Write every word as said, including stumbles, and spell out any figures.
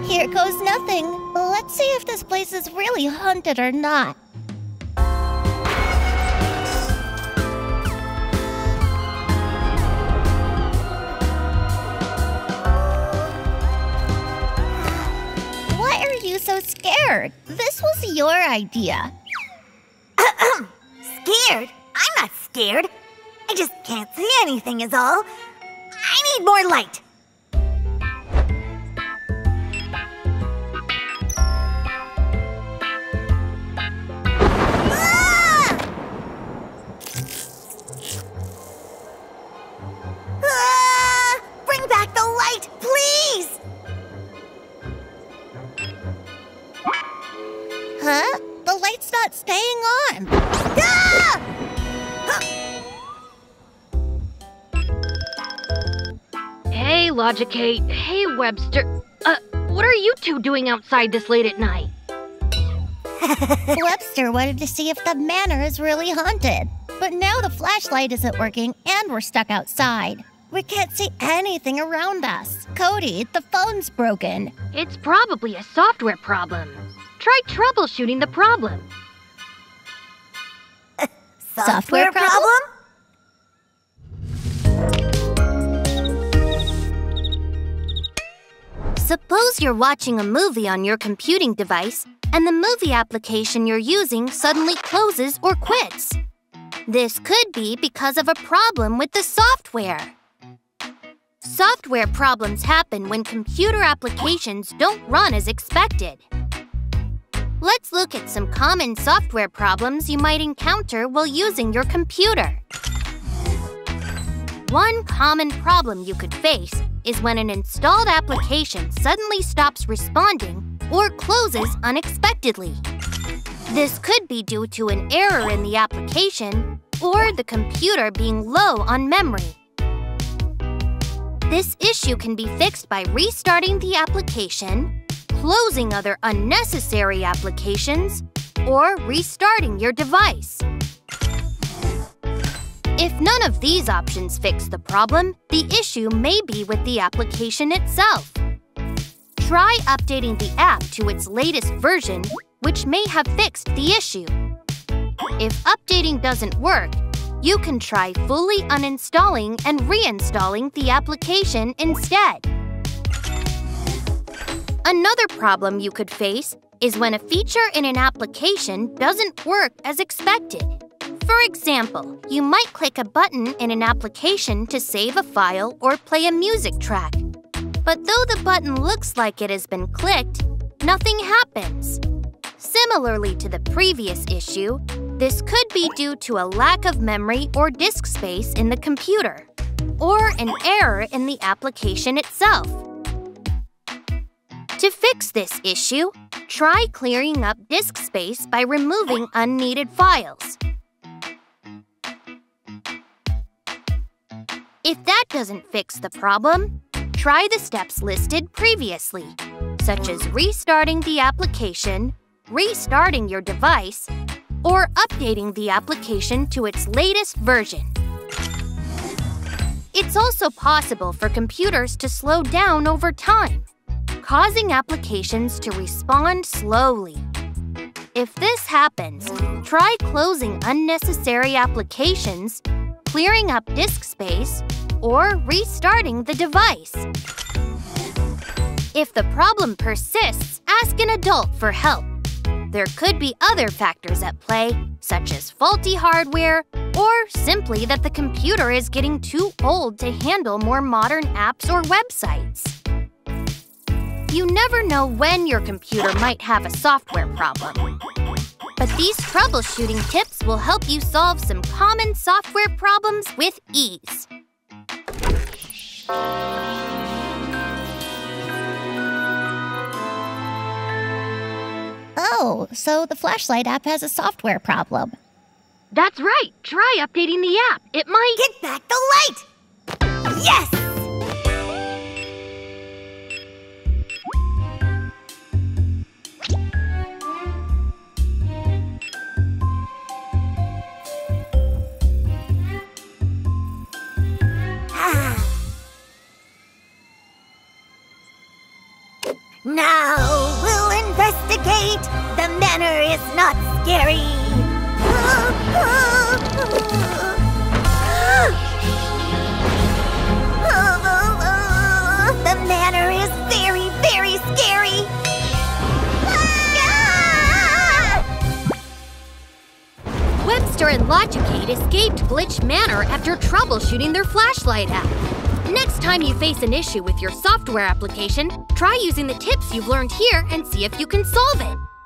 Here goes nothing. Let's see if this place is really haunted or not. Why are you so scared? This was your idea. Scared? I'm not scared. I just can't see anything is all. I need more light. Ah! Ah! Bring back the light, please! Huh? The light's not staying on. Ah! Hey, Logicate. Hey, Webster. Uh, what are you two doing outside this late at night? Webster wanted to see if the manor is really haunted. But now the flashlight isn't working and we're stuck outside. We can't see anything around us. Cody, the phone's broken. It's probably a software problem. Try troubleshooting the problem. Software, Software problem? problem? Suppose you're watching a movie on your computing device and the movie application you're using suddenly closes or quits. This could be because of a problem with the software. Software problems happen when computer applications don't run as expected. Let's look at some common software problems you might encounter while using your computer. One common problem you could face is when an installed application suddenly stops responding or closes unexpectedly. This could be due to an error in the application or the computer being low on memory. This issue can be fixed by restarting the application, closing other unnecessary applications, or restarting your device. If none of these options fix the problem, the issue may be with the application itself. Try updating the app to its latest version, which may have fixed the issue. If updating doesn't work, you can try fully uninstalling and reinstalling the application instead. Another problem you could face is when a feature in an application doesn't work as expected. For example, you might click a button in an application to save a file or play a music track. But though the button looks like it has been clicked, nothing happens. Similarly to the previous issue, this could be due to a lack of memory or disk space in the computer, or an error in the application itself. To fix this issue, try clearing up disk space by removing unneeded files. If that doesn't fix the problem, try the steps listed previously, such as restarting the application, restarting your device, or updating the application to its latest version. It's also possible for computers to slow down over time, causing applications to respond slowly. If this happens, try closing unnecessary applications, clearing up disk space, or restarting the device. If the problem persists, ask an adult for help. There could be other factors at play, such as faulty hardware, or simply that the computer is getting too old to handle more modern apps or websites. You never know when your computer might have a software problem. But these troubleshooting tips will help you solve some common software problems with ease. Oh, so the flashlight app has a software problem. That's right. Try updating the app. It might… Get back the light! Yes! Now we'll investigate. The manor is not scary. The manor is very, very scary. Webster and Logicate escaped Glitch Manor after troubleshooting their flashlight app. Next time you face an issue with your software application, try using the tips you've learned here and see if you can solve it.